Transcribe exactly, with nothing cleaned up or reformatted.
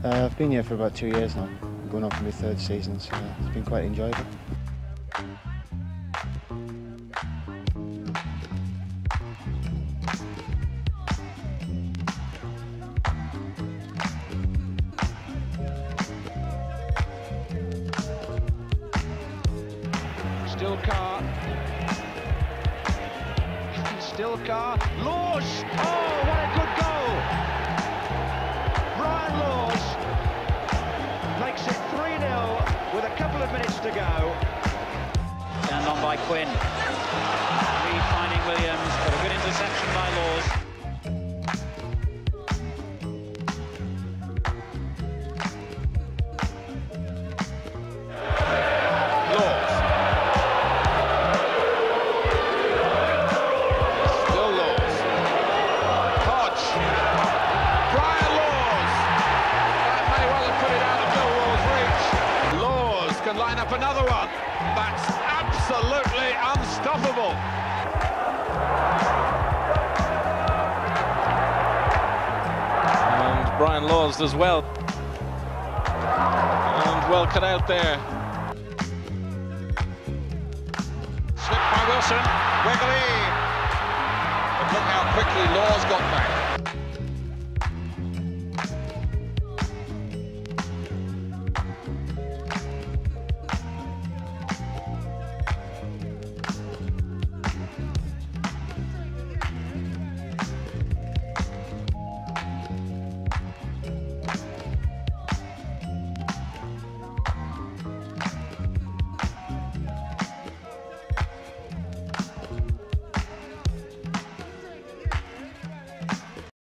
Uh, I've been here for about two years now, going on for my third season, so it's been quite enjoyable. Still car. Still car. Laws! Oh, what a good goal! Brian Laws makes it three nil with a couple of minutes to go. Turned on by Quinn. Reed finding Williams, but a good interception by Laws. Can line up another one. That's absolutely unstoppable. And Brian Laws does well. And well cut out there. Slipped by Wilson. Wiggly. But look how quickly Laws got back.